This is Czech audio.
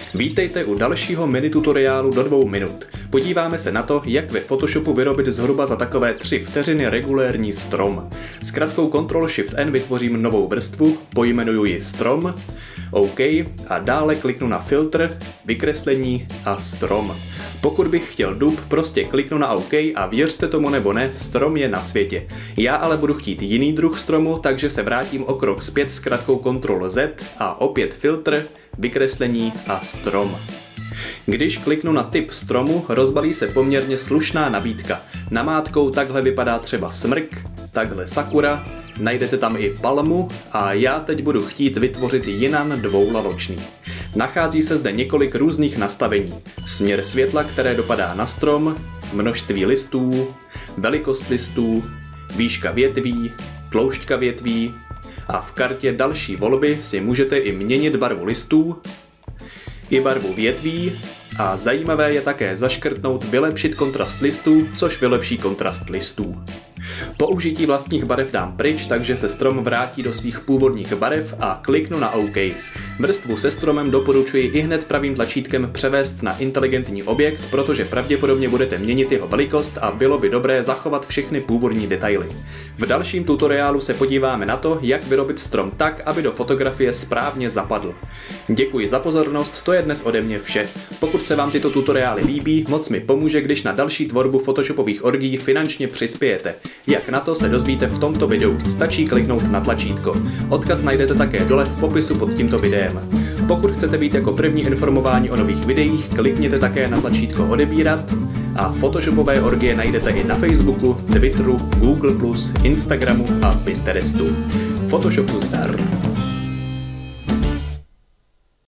Vítejte u dalšího mini tutoriálu do 2 minut. Podíváme se na to, jak ve Photoshopu vyrobit zhruba za takové 3 vteřiny regulérní strom. S kratkou Ctrl+Shift+N vytvořím novou vrstvu, pojmenuji ji strom, OK a dále kliknu na filtr, vykreslení a strom. Pokud bych chtěl dub, prostě kliknu na OK a věřte tomu nebo ne, strom je na světě. Já ale budu chtít jiný druh stromu, takže se vrátím o krok zpět s kratkou Ctrl+Z a opět filtr, vykreslení a strom. Když kliknu na typ stromu, rozbalí se poměrně slušná nabídka. Namátkou takhle vypadá třeba smrk, takhle sakura, najdete tam i palmu a já teď budu chtít vytvořit jinan dvoulaločný. Nachází se zde několik různých nastavení. Směr světla, které dopadá na strom, množství listů, velikost listů, výška větví, tloušťka větví a v kartě další volby si můžete i měnit barvu listů, i barvu větví a zajímavé je také zaškrtnout vylepšit kontrast listů, což vylepší kontrast listů. Použití vlastních barev dám pryč, takže se strom vrátí do svých původních barev a kliknu na OK. Vrstvu se stromem doporučuji ihned pravým tlačítkem převést na inteligentní objekt, protože pravděpodobně budete měnit jeho velikost a bylo by dobré zachovat všechny původní detaily. V dalším tutoriálu se podíváme na to, jak vyrobit strom tak, aby do fotografie správně zapadl. Děkuji za pozornost, to je dnes ode mě vše. Pokud se vám tyto tutoriály líbí, moc mi pomůže, když na další tvorbu photoshopových orgií finančně přispějete. Jak na to se dozvíte v tomto videu, stačí kliknout na tlačítko. Odkaz najdete také dole v popisu pod tímto videem. Pokud chcete být jako první informováni o nových videích, klikněte také na tlačítko odebírat a photoshopové orgie najdete i na Facebooku, Twitteru, Google+, Instagramu a Pinterestu. Photoshopu zdar!